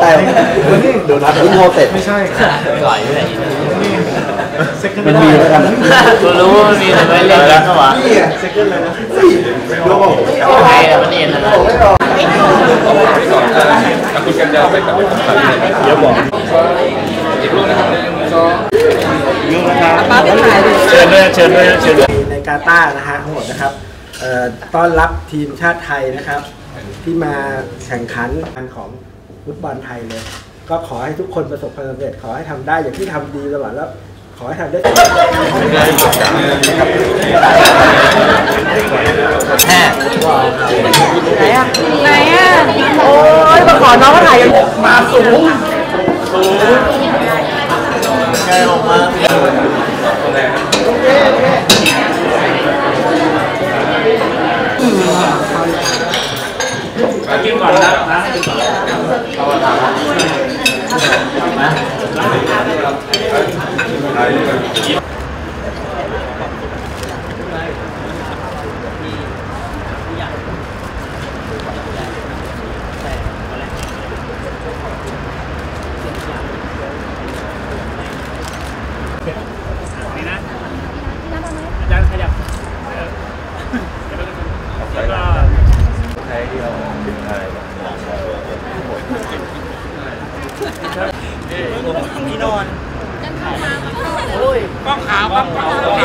อะไรโดนัทรุ่นโฮเต็ดไม่ใช่ก่อยด้วยมันมีแล้วกันกูรู้ว่ามันมีแต่ไม่เล่นกันเหรอวะเซ็กเกิลเลยนะโอเคแล้วมันเองนะถ้าคุณกันจะไปกับเดี๋ยวบอกอีกรูปนะครับยูนะครับป้าไปถ่ายเลยเชิญด้วยในกาตาร์นะฮะทั้งหมดนะครับต้อนรับทีมชาติไทยนะครับที่มาแข่งขันของฟุตบอลไทยเลยก็ขอให้ทุกคนประสบความสำเร็จขอให้ทำได้อย่างที่ทำดีตลอดแล้วขอให้ทำได้แฮ่ไหนโอ้ยมาขอน้องมาถ่ายกันมาสูงไงออกมากินก่อนนะเอาถามนะ